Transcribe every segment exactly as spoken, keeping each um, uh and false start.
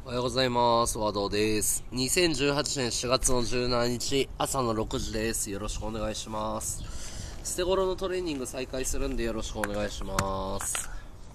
おはようございます。和道です。にせんじゅうはちねんしがつのじゅうしちにち朝のろくじです。よろしくお願いします。捨て頃のトレーニング再開するんでよろしくお願いします。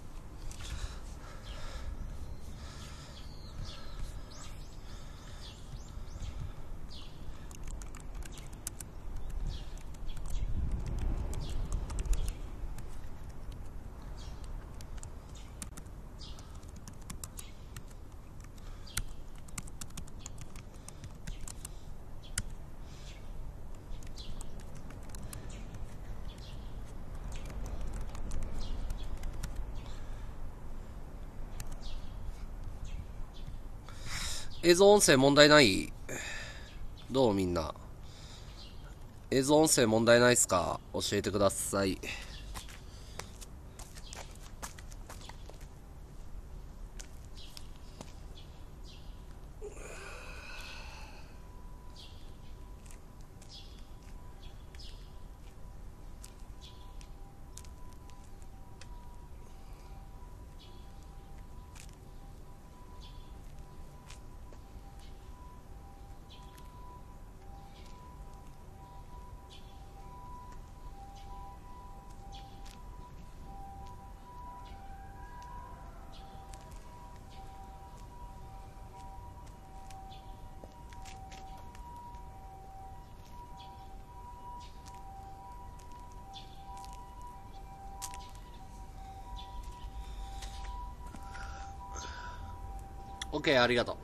映像音声問題ない？どうみんな。映像音声問題ないっすか？教えてください。OK、ありがとう。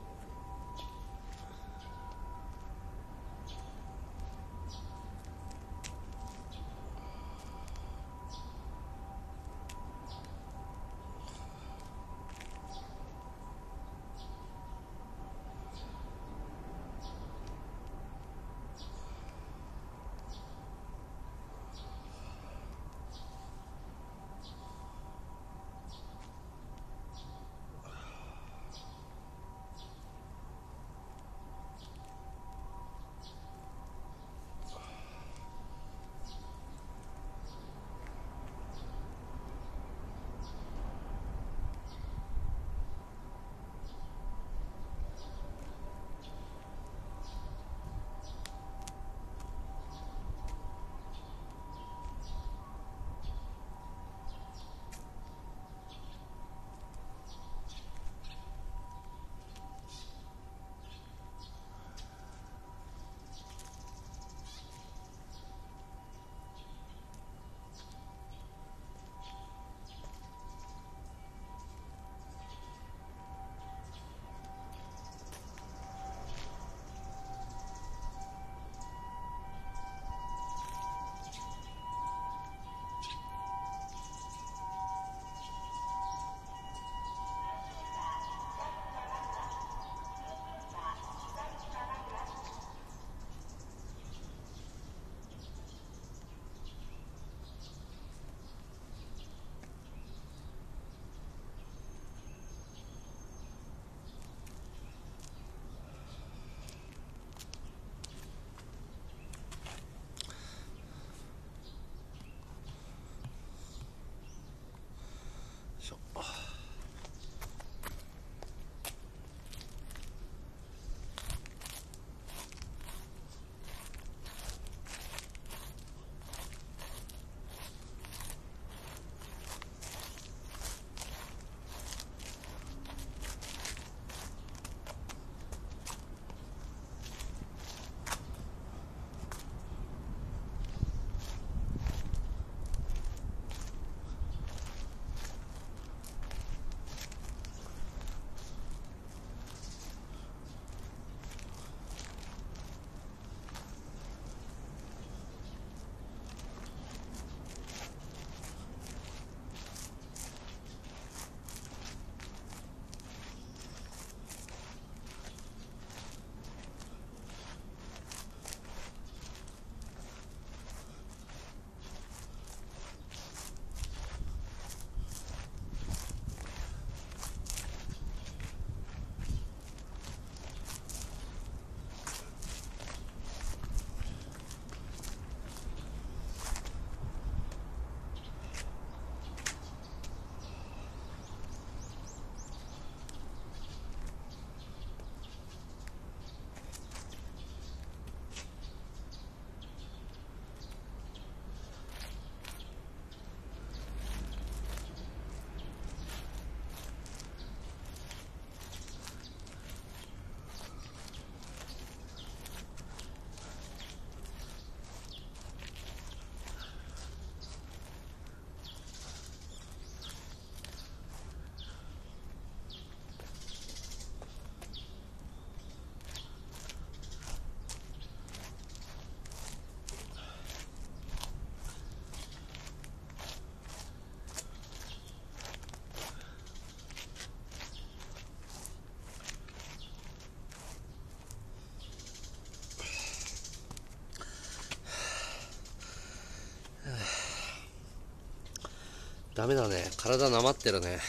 ダメだね、体なまってるね。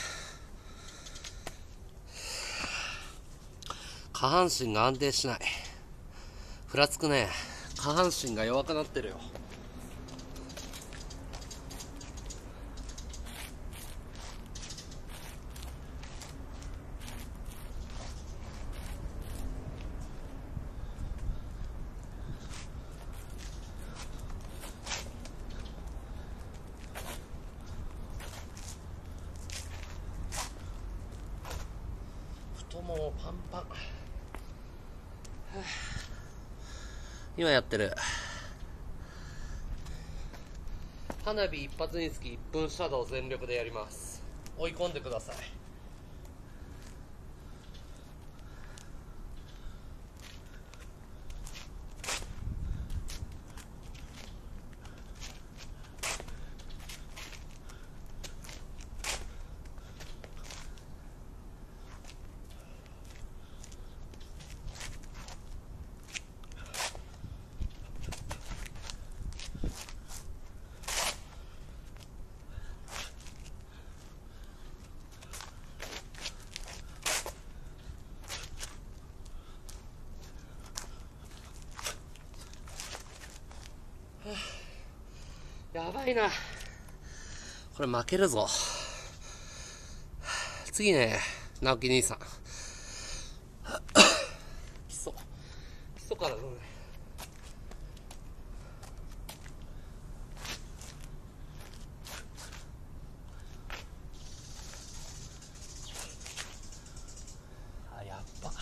下半身が安定しない。ふらつくね。下半身が弱くなってるよ。太ももパンパン。今やってる花火一発につきいっぷんシャドウ全力でやります。追い込んでください。やばいな。これ負けるぞ。次ね、直樹兄さん。基礎。基礎から飲むね。あ、やっば。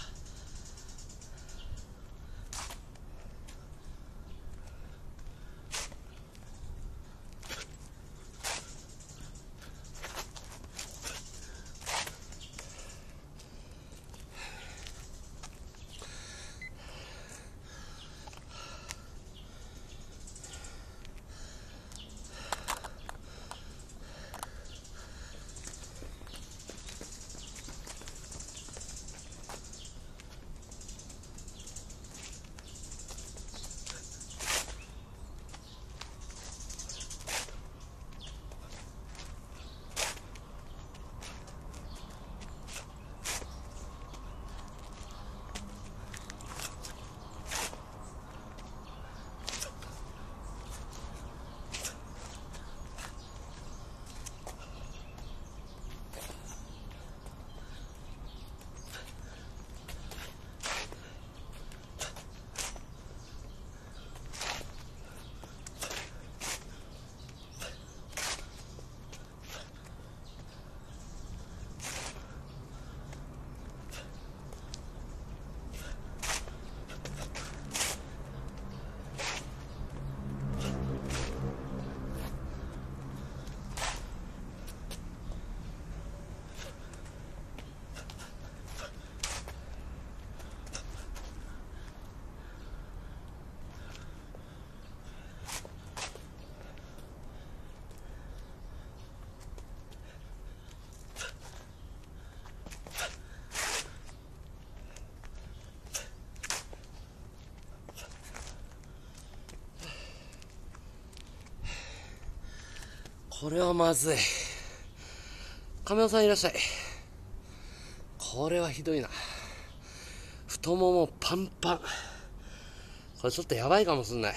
これはまずい。亀尾さんいらっしゃい。これはひどいな。太ももパンパン。これちょっとやばいかもしんない。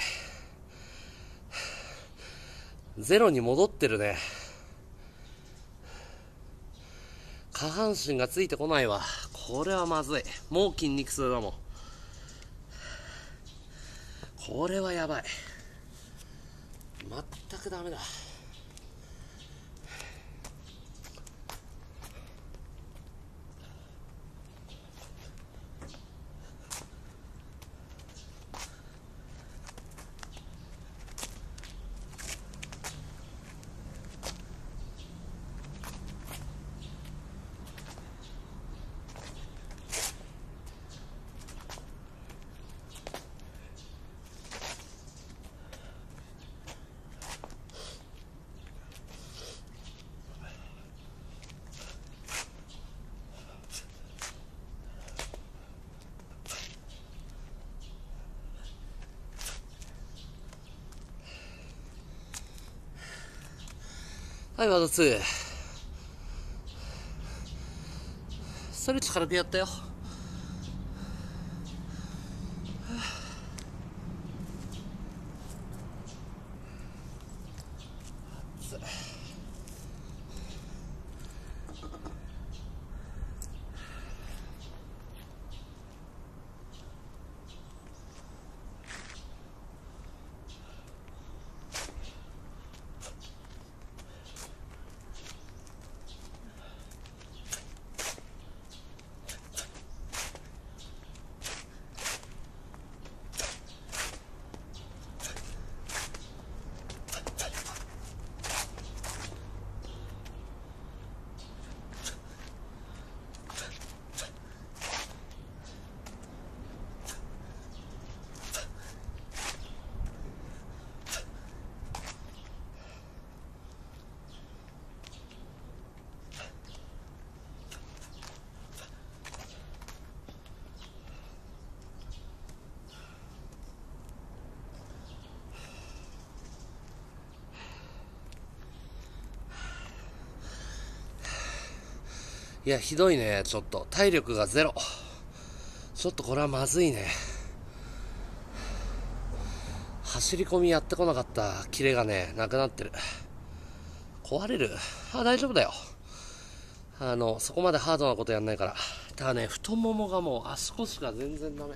ゼロに戻ってるね。下半身がついてこないわ。これはまずい。もう筋肉痛だもん。これはやばい。全くダメだ。 はい、ワードツー。ストレッチ軽くやったよ。いや、ひどいね。ちょっと体力がゼロ。ちょっとこれはまずいね。走り込みやってこなかったキレがね、なくなってる。壊れる？あ、大丈夫だよ。あの、そこまでハードなことやんないから。ただね、太ももがもう足腰が全然ダメ。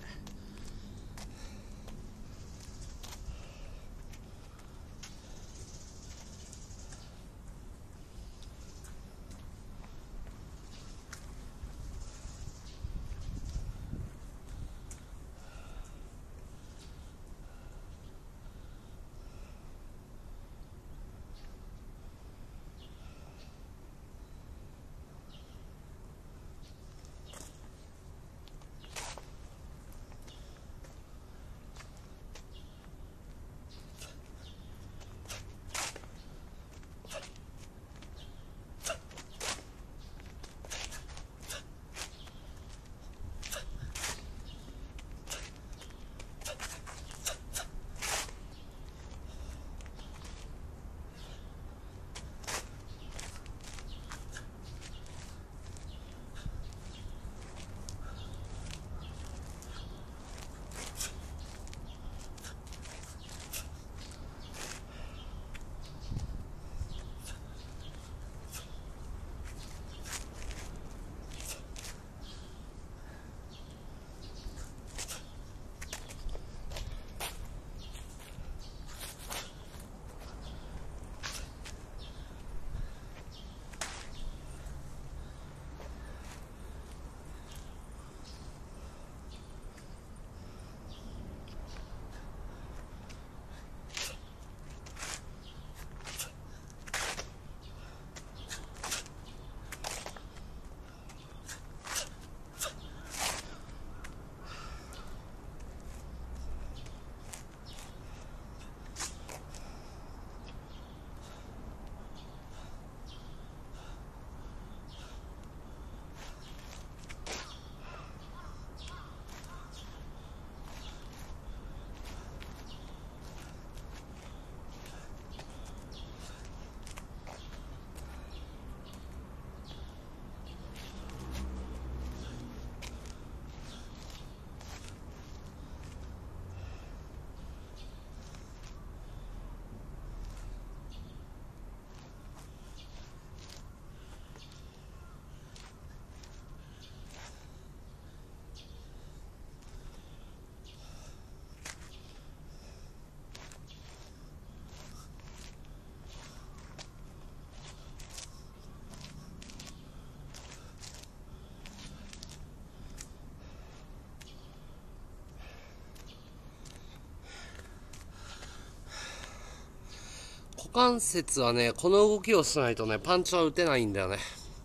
股関節はね、この動きをしないとね、パンチは打てないんだよね。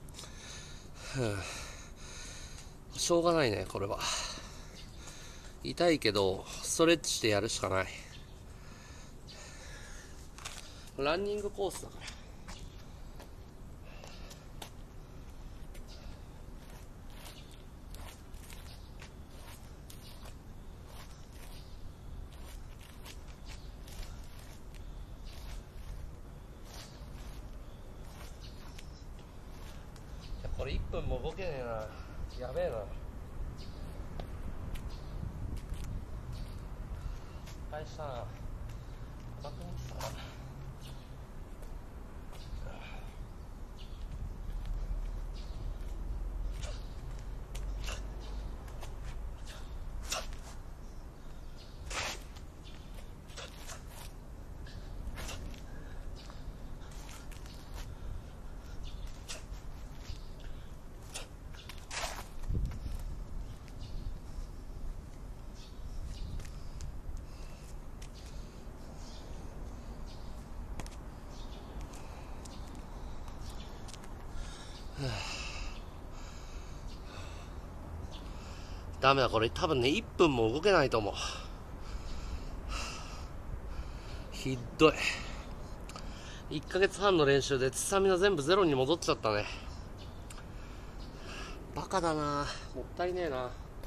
しょうがないね、これは。痛いけど、ストレッチしてやるしかない。ランニングコースだから。 いっぷんも動けねえな。やべえな。失敗したな。当たってみてたな。ダメだ、これ多分ね、いっぷんも動けないと思う。ひどい。いっかげつはんの練習でスタミナ全部ゼロに戻っちゃったね。バカだな、もったいねえな。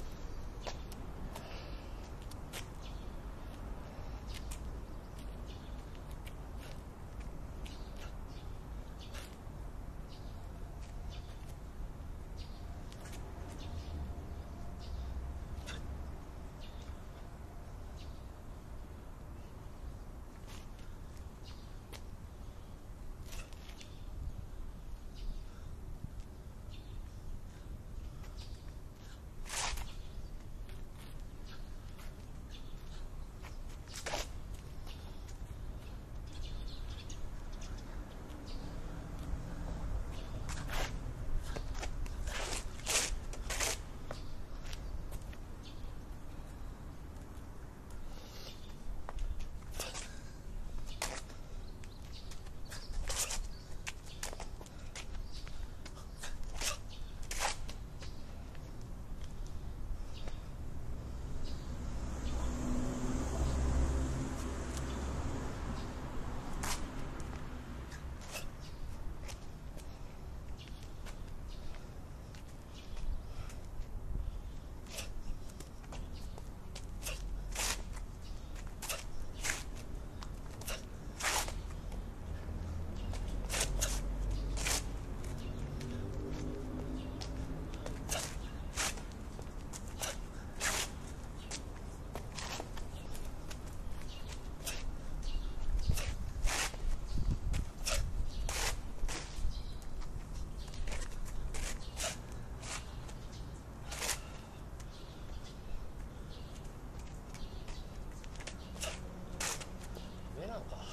上なんか。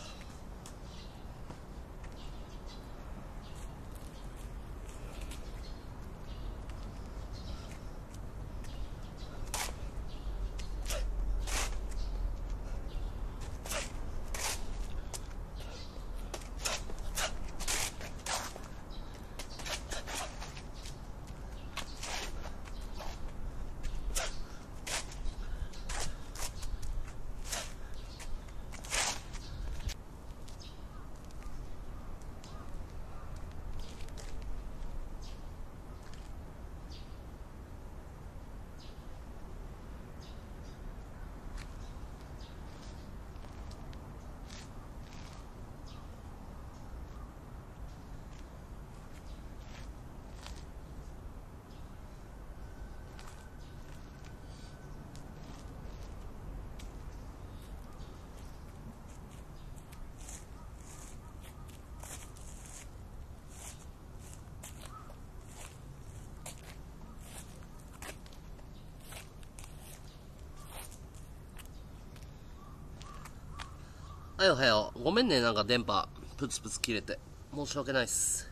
はい、おはよう。ごめんね、なんか電波プツプツ切れて申し訳ないっす。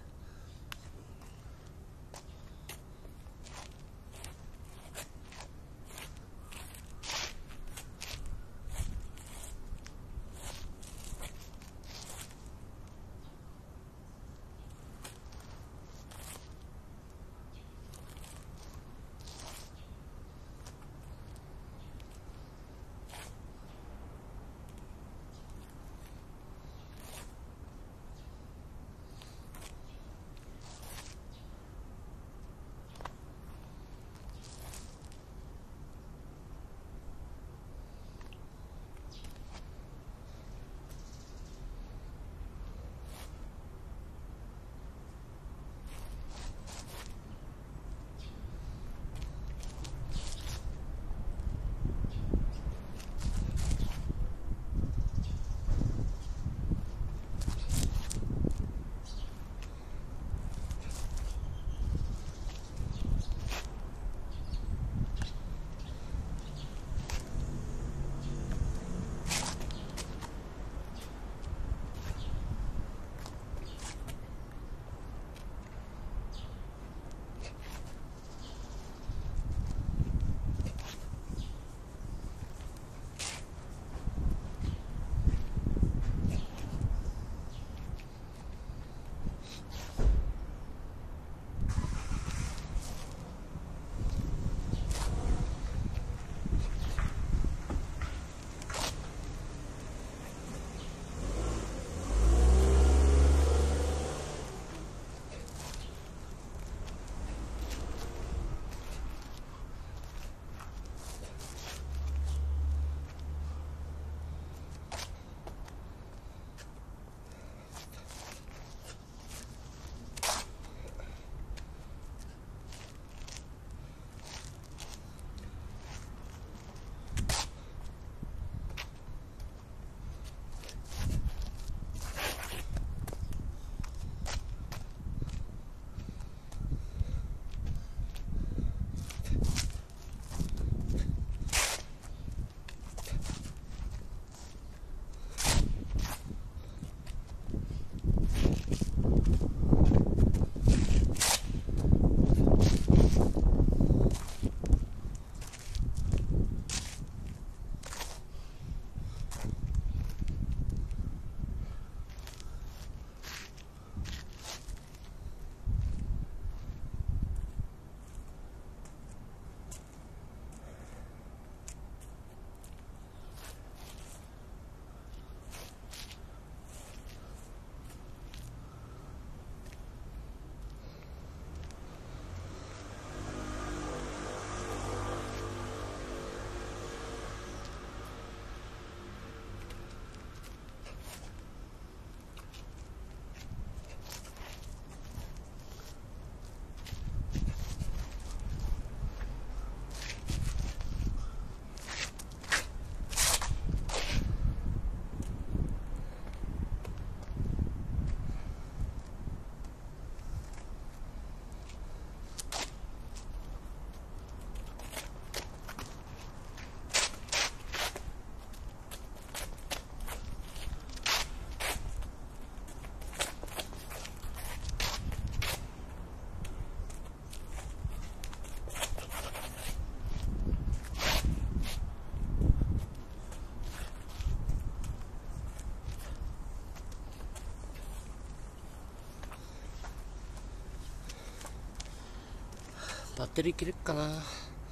バッテリー切れっかな。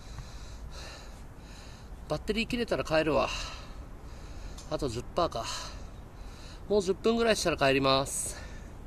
バッテリー切れたら帰るわ。あと じゅっパーセント か。もうじゅっぷんぐらいしたら帰ります。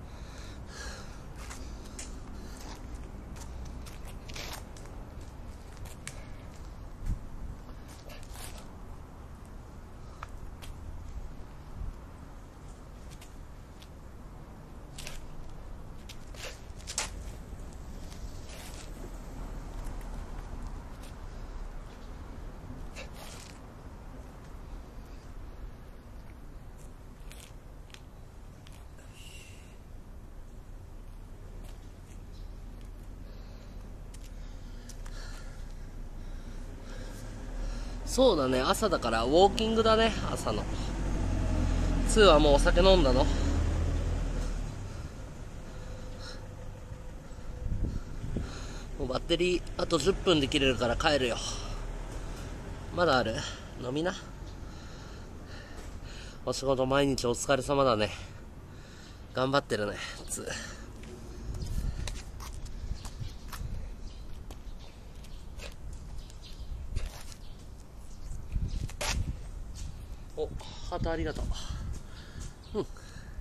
そうだね、朝だからウォーキングだね、朝の。ツーはもうお酒飲んだの？もうバッテリーあとじゅっぷんで切れるから帰るよ。まだある？飲みな。お仕事毎日お疲れ様だね。頑張ってるね、ツー。お、ハートありがとう。うん。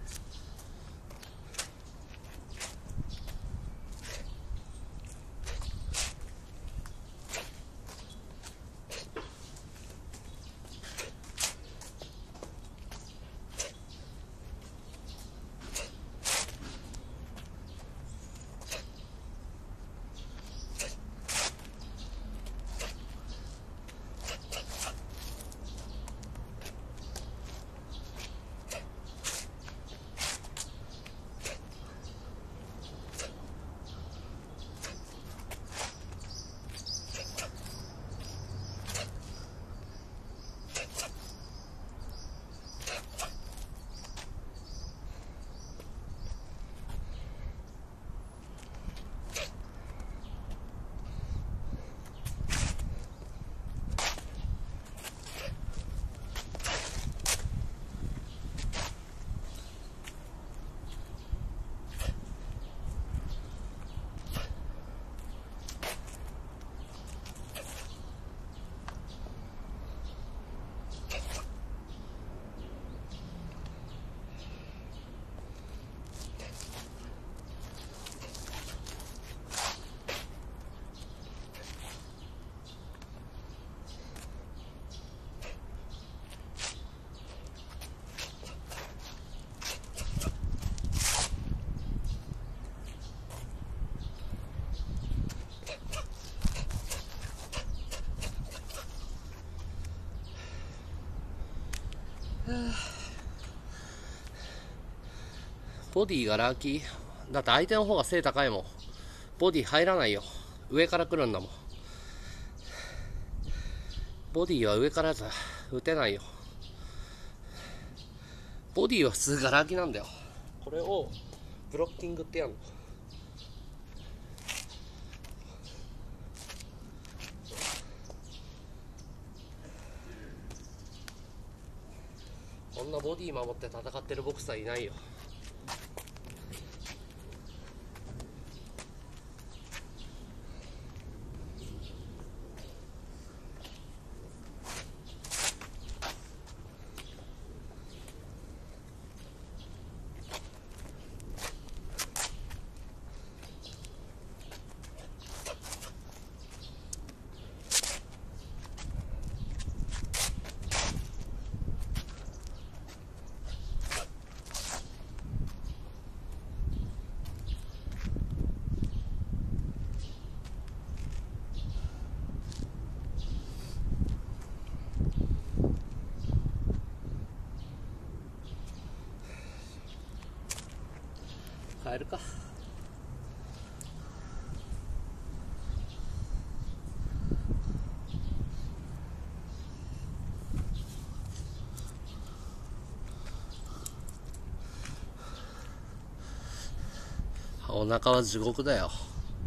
ボディがラッキー。だって相手の方が背高いもん。ボディ入らないよ。上から来るんだもん。ボディは上からじゃ打てないよ。ボディは普通がラッキーなんだよ。これをブロッキングってやんの。こんなボディ守って戦ってるボクサーいないよ。帰るか。お腹は地獄だよ。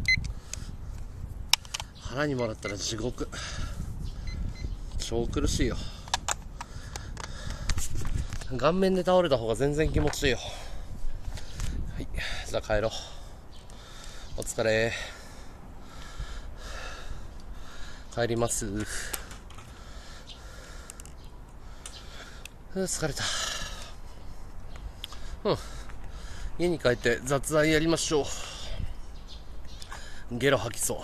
腹にもらったら地獄。超苦しいよ。顔面で倒れた方が全然気持ちいいよ。はい、じゃあ帰ろう。お疲れ。 帰ります。う疲れた。うん。家に帰って雑談やりましょう。ゲロ吐きそう。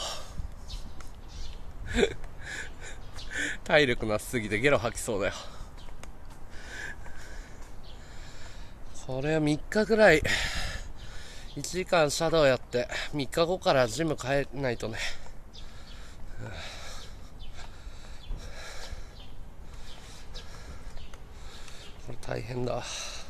体力なすぎてゲロ吐きそうだよ。これはみっかぐらいいちじかんシャドウやってみっかごからジム帰らないとね。これ大変だ。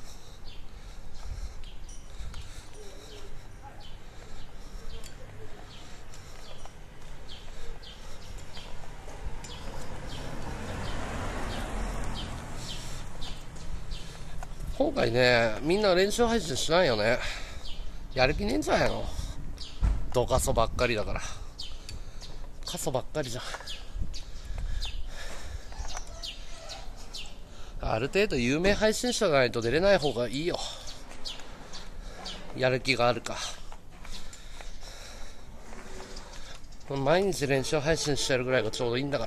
今回ね、みんな練習配信しないよね。やる気ねえんじゃないの。ドカソばっかりだから。カソばっかりじゃん。ある程度有名配信者がないと出れない方がいいよ。やる気があるか。毎日練習配信してるぐらいがちょうどいいんだから。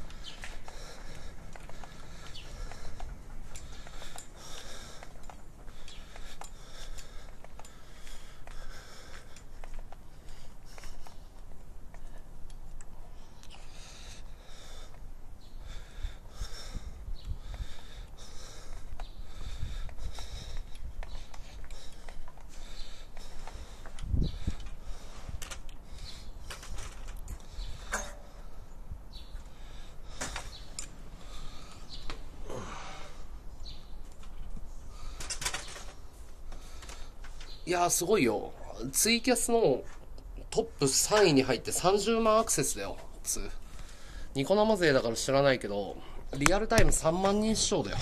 いやーすごいよ。ツイキャスのトップさんいに入ってさんじゅうまんアクセスだよ。ニコ生勢だから知らないけど、リアルタイムさんまんにん視聴だよ。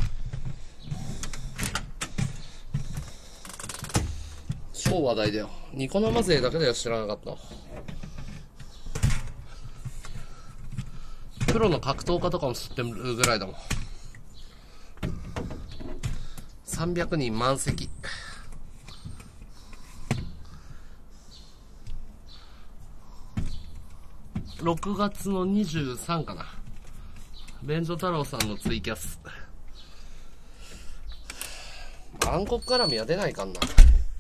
超話題だよ。ニコ生勢だけでは知らなかった。プロの格闘家とかも知ってるぐらいだもん。さんびゃくにん満席。ろくがつのにじゅうさんかな。便所太郎さんのツイキャス。暗黒絡みは出ないかんな。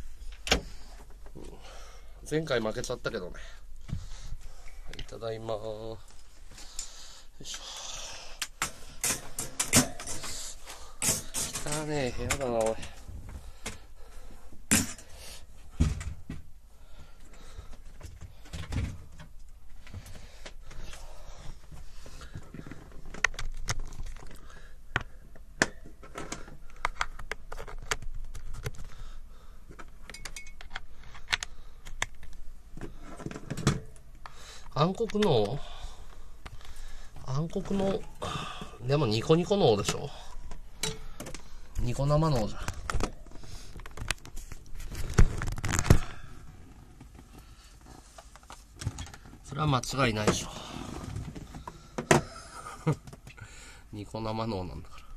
前回負けちゃったけどね。はい、ただいまー。よいしょ。汚ねえ部屋だなおい。暗黒の暗黒のでもニコニコ脳でしょ。ニコ生脳じゃん。それは間違いないでしょ。ニコ生脳なんだから。